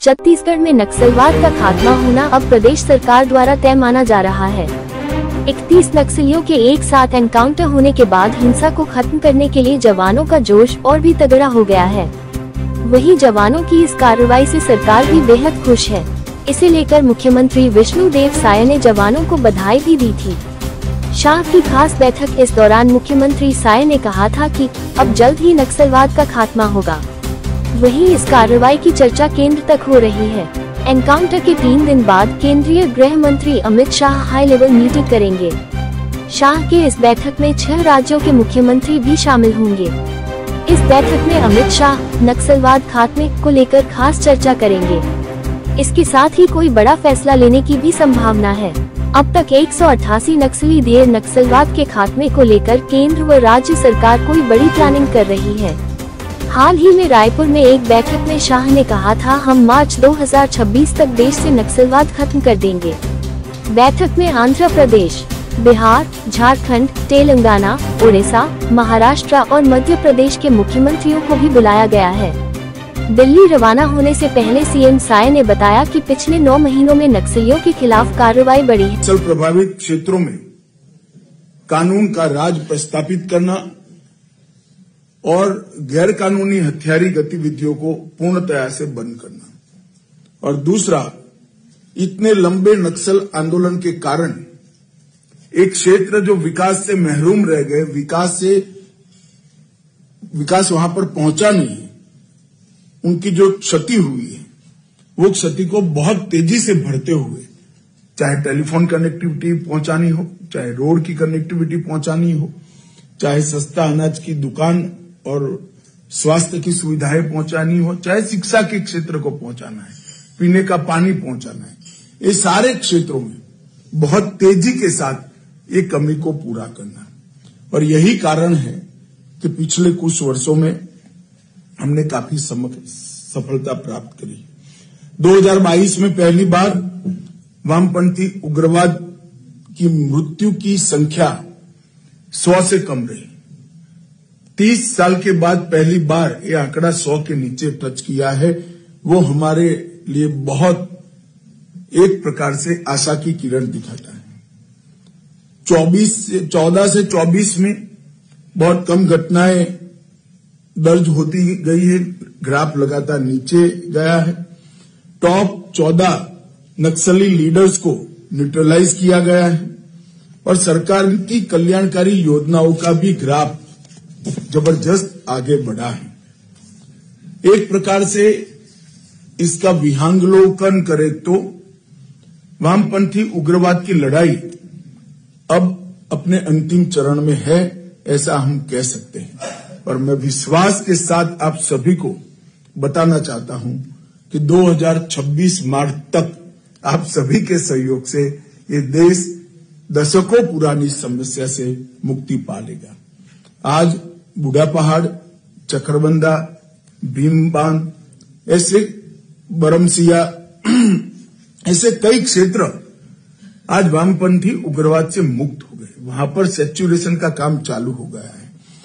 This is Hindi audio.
छत्तीसगढ़ में नक्सलवाद का खात्मा होना अब प्रदेश सरकार द्वारा तय माना जा रहा है। 31 नक्सलियों के एक साथ एनकाउंटर होने के बाद हिंसा को खत्म करने के लिए जवानों का जोश और भी तगड़ा हो गया है। वहीं जवानों की इस कार्रवाई से सरकार भी बेहद खुश है। इसे लेकर मुख्यमंत्री विष्णुदेव साय ने जवानों को बधाई भी दी थी। शाह की खास बैठक। इस दौरान मुख्यमंत्री साय ने कहा था कि अब जल्द ही नक्सलवाद का खात्मा होगा। वहीं इस कार्रवाई की चर्चा केंद्र तक हो रही है। एनकाउंटर के 3 दिन बाद केंद्रीय गृह मंत्री Amit Shah high level meeting करेंगे। शाह के इस बैठक में 6 राज्यों के मुख्यमंत्री भी शामिल होंगे। इस बैठक में अमित शाह नक्सलवाद खात्मे को लेकर खास चर्चा करेंगे। इसके साथ ही कोई बड़ा फैसला लेने की भी संभावना है। अब तक 188 नक्सली देर नक्सलवाद के खात्मे को लेकर केंद्र व राज्य सरकार कोई बड़ी प्लानिंग कर रही है। हाल ही में रायपुर में एक बैठक में शाह ने कहा था, हम मार्च 2026 तक देश से नक्सलवाद खत्म कर देंगे। बैठक में आंध्र प्रदेश, बिहार, झारखंड, तेलंगाना, उड़ीसा, महाराष्ट्र और मध्य प्रदेश के मुख्यमंत्रियों को भी बुलाया गया है। दिल्ली रवाना होने से पहले सीएम साय ने बताया कि पिछले 9 महीनों में नक्सलियों के खिलाफ कार्रवाई बढ़ी है। नक्सल प्रभावित क्षेत्रों में कानून का राज प्रस्थापित करना और गैर कानूनी हथियारी गतिविधियों को पूर्णतया से बंद करना, और दूसरा, इतने लंबे नक्सल आंदोलन के कारण एक क्षेत्र जो विकास से महरूम रह गए, विकास वहां पर पहुंचा नहीं है, उनकी जो क्षति हुई है वो क्षति को बहुत तेजी से भरते हुए, चाहे टेलीफोन कनेक्टिविटी पहुंचानी हो, चाहे रोड की कनेक्टिविटी पहुंचानी हो, चाहे सस्ता अनाज की दुकान और स्वास्थ्य की सुविधाएं पहुंचानी हो, चाहे शिक्षा के क्षेत्र को पहुंचाना है, पीने का पानी पहुंचाना है, ये सारे क्षेत्रों में बहुत तेजी के साथ ये कमी को पूरा करना। और यही कारण है कि पिछले कुछ वर्षों में हमने काफी सफलता प्राप्त करी। 2022 में पहली बार वामपंथी उग्रवाद की मृत्यु की संख्या 100 से कम रही। 30 साल के बाद पहली बार ये आंकड़ा 100 के नीचे टच किया है। वो हमारे लिए बहुत एक प्रकार से आशा की किरण दिखाता है। 14 से 24 में बहुत कम घटनाएं दर्ज होती गई है, ग्राफ लगातार नीचे गया है। टॉप 14 नक्सली लीडर्स को न्यूट्रलाइज किया गया है और सरकार की कल्याणकारी योजनाओं का भी ग्राफ जबरदस्त आगे बढ़ा है। एक प्रकार से इसका विहंगावलोकन करें तो वामपंथी उग्रवाद की लड़ाई अब अपने अंतिम चरण में है, ऐसा हम कह सकते हैं। और मैं विश्वास के साथ आप सभी को बताना चाहता हूं कि 2026 मार्च तक आप सभी के सहयोग से ये देश दशकों पुरानी समस्या से मुक्ति पा लेगा। आज बूढ़ा पहाड़, चकरबंदा, भीमबांध, ऐसे बरमसिया, ऐसे कई क्षेत्र आज वामपंथी उग्रवाद से मुक्त हो गए। वहां पर सैचुरेशन का काम चालू हो गया है।